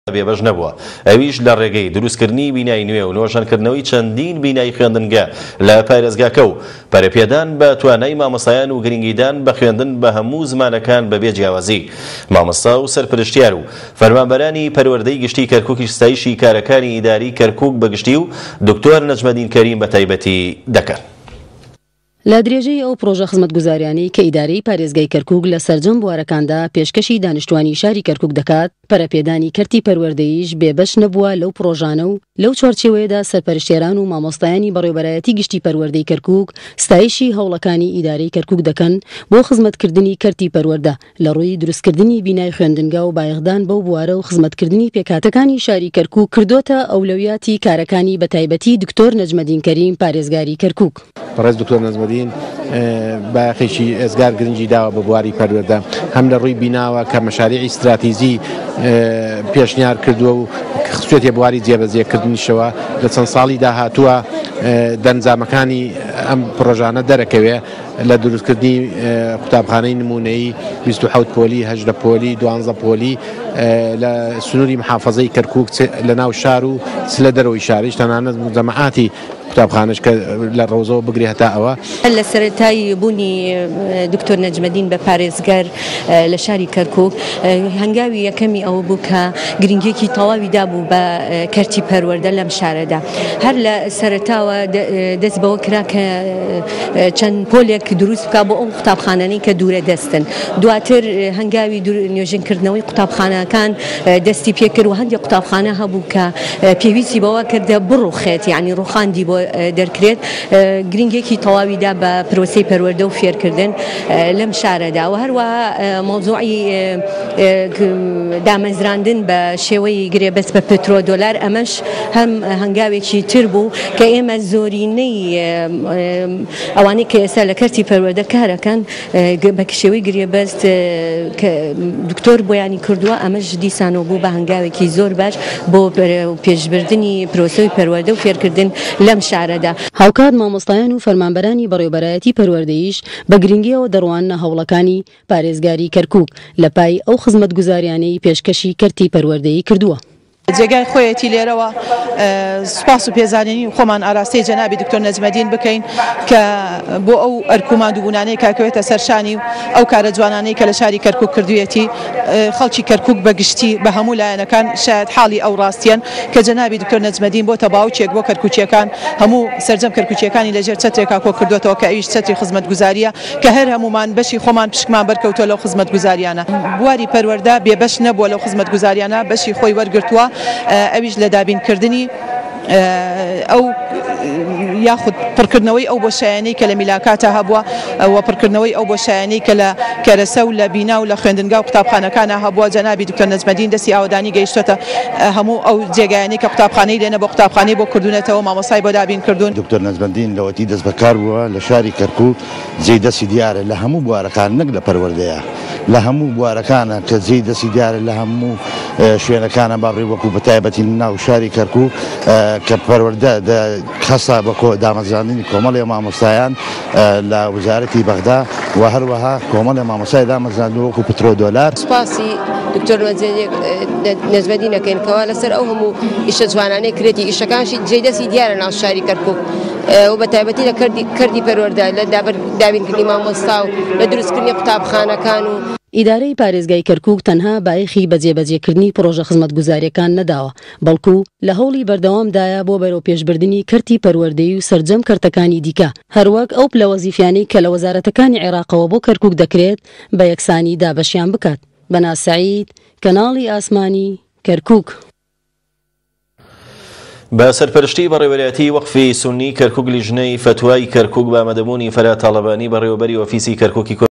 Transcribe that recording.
بێبەش نەبووە ئەویش لە ڕێگەی دروستکردنی بینایی نوێ و نۆژانکردنەوەی چەندین بینایی خوێندنگە لە پارێزگاکە و پەرەپێدان بە توانای مامۆستایان و گرنگیدان بە خوێندن بە هەموو زمانەکان بەبێ جیاوازی. مامۆستا و سەرپرشتیار و فەرمانبەرانی پەروەردەی گشتی کەرکووکی ستایشی کارەکانی ئیداری کەرکووک بەگشتی و دکتۆر نەجمەدین کەریم بە تایبەتی دەکەن. لە درێژەی ئەو پرۆژە خزمەتگوزاریانەی کە ئیدارەی پارێزگای کەرکووک لە سەرجەم بوارەکاندا پێشکەشی دانیشتوانی شاری کەرکووک دەکات، پەرەپێدانی کەرتی پەروەردەییش بێبەش نەبووە لەو پرۆژانە و لەو چوارچێوەیەدا سەرپەرشتێران و مامۆستایانی بەڕێوەبەرایەتی گشتی پەروەردەی کەرکووک ستایشی هەوڵەکانی ئیدارەی کەرکووک دەکەن بۆ خزمەتکردنی کەرتی پەروەردە لە ڕووی دروستکردنی بینای خوێندنگا و بایەخدان بەو بوارە و خزمەتکردنی پێکهاتەکانی شاری کەرکووک کردوتە ئەولەویاتی کارەکانی بە تایبەتی دکتۆر نەجمەدین کەریم پارێزگاری کەرکووک. ڕێز دکتۆر نەجمەدین باخێکی ئێزگار گرنگی داوە بە بواری پەروەردە هەم لە ڕووی بیناوە کە مەشاریعی استراتیژی پێشنیار کردووە و خصوصیەتی بواری جێبەجێکردنیشەوە لە چەند ساڵی داهاتووە دەنجامەکانی ئەم پرۆژانە دەرەکەوێ لە دروستکردنی قوتابخانەی نمونەیی 27 پۆلی 18 پۆلی 12 پۆلی لە سنووری محافەزەی کەرکووک لە ناو شار و لە دەرەوەی شاریش تەنانەت جەماعاتی قوتابخانەش کە لە ڕۆزەوە بگری هەتا ئەوە. لە سەرەتایی بوونی دکتۆر نەجمەدین بە پارێزگەر لە شاری کەرکووک هەنگاوی یەکەمی ئەوە بوو کە گرنگێکی تەواوی دابوو بە کەرتی پەروەردە لەم شارەدا. هەر لە سەرەتاوە دەست بەوە کرا کە چەند پۆلێک دروست بکە بۆ ئەو قوتابخانانەی کە دوورە دەستن. دواتر هەنگاوی نوێژنکردنەوەی قوتابخانەکان دەستی پێکرد و هەندێک قوتابخانە هەبوو کە پێویستی بەوە کردە بڕوخێت یعنی ڕوخاندی بۆ دەرکرێت. گرنگێکی تەواویدا بە پرۆسەی پەروەردە و فێرکردن لەم شارەدا و هەروەها مۆزوعی دامەزراندن بە شێوەی گرێبەست بە پترۆ دۆلار ئەمەش هەم هەنگاوێکی تر بوو کە ئێمە زۆرینەی ئەوانەی کە ئێستا لە کەرتی پەروەردە کارەکەن بە شێوەی گرێبەست کە دکتۆر بۆیانی کردووە ئەمەش دیسانەوە بوو بە هەنگاوێکی زۆر باش بۆ پێشبردننی پرۆسەی پەروەردە و فێرکردن لەم شارەدا. هاوکات مامۆستایان و فەرمانبەرانی بەڕێوەبەرایەتی پەروەردەییش بە گرنگیەوە دەڕوانە هەوڵەکانی پارێزگاری کەرکووک لە پای ئەو خزمەتگوزاریانەی پێشکەشی کەرتی پەروەردەیی کردووە. جێگای خۆیەتی لێرەوە سوپاس و پێزانینی خۆمان ئاراستەی جەنابی دکتۆر نەجمەدین بکەین کە بۆ ئەو ئەرکوماندووبوونانەی کاکەوێتە سەرشانی و ئەو کارە جوانانەی کە لە شاری کەرکووک کردوویەتی خەڵکی کەرکووک بەگشتی بە هەموو لایەنەکان شاید حاڵی ئەو ڕاستیان کە جەنابی دکتۆر نەجمەدین بۆ تەباوچێک بۆ کەرکووچیەکان هەموو سەرجەم کەرکووچیەکانی لەژێر چەترێکا کۆ کردوێتەوە کە ئەویش چەتری خزمەتگوزاریە کە هەر هەمومان بەشی خۆمان پشکمان بەرکەوتۆ لەو خزمەتگوزاریانە. بواری پەروەردە بێبەش نەبووە لەو خزمەتگوزاریانە بەشی خۆی وەرگرتووە ئەویش لە دابینکردنی ئەو یاخود پڕکردنەوەی ئەو بۆشایانەی کە لە میلاکاتە هەبووە و پڕکردنەوەی ئەو بۆشایانەی کە لە کەرەسە و لە بینا و لە خوێندنگا و قوتابخانەکانە هەبووە. جەنابی دکتۆر نەجمەدین دەستی ئاودانی گەیشتوتە هەموو ئەو جێگایانەی کە قوتابخانەی لێنە بۆ قوتابخانەی بۆ کردوونەتەوە مامۆستای بۆ دابین کردوون. دکتۆر نەجمەدین لەوەتی دەست بەکار بووە لە شاری کەرکووک جێی دەستی دیارە لە هەموو بوارەکان نەک لە پەروەردەیە لە هەموو بوارەکانە کە جێی دەستی دیارە لە هەموو شوێنەکانە باڕێ وەکو بە تایبەتی ناو شاری کەرکووک کە پەروەردە خەسا بە دامەزراندنی کۆمەڵی مامۆستایان لە وزارەتی بەغدا و هەروەها کۆمەڵی مامۆستای دامەزراندن وەکو پترۆ دۆلار. سوپاسی دکتۆر نەجمەدینەکەینکەوە لەسەر ئەو هەموو ئیشە جوانانەی کرێتی ئیشەکانشی جێی دەستی دیارە ناو شاری کەرکووک و بە تایبەتی لە کردی پەروەردە لە دابینکردنی مامۆستا و لە دروستکردنی قوتابخانەکان و ئیدارەی پارێزگای کەرکووک تەنها بایەخی بەجێبەجێکردنی پرۆژە خزمەتگوزاریەکان نەداوە بەڵکو لە هەوڵی بەردەوامدایە بۆ بەرەو پێشبردننی کەرتی پەروەردەیی و سەرجەم کەرتەکانی دیکە هەروەک ئەو پلە وەزیفیانەی کە لە وەزارەتەکانی عێراقەوە بۆ کەرکووک دەکرێت بە یەکسانی دابەشیان بکات. بەناز سەعید، کەناڵی ئاسمانی کەرکووک. بە سەرپەرشتی بەڕێوەبەرایەتی وەقفی سونی کەرکووک لیژنەی فتوای کەرکووک بە ئامادەبوونی فەرات تاڵەبانی بەڕێوەبەری ئۆفیسی کەرکووکی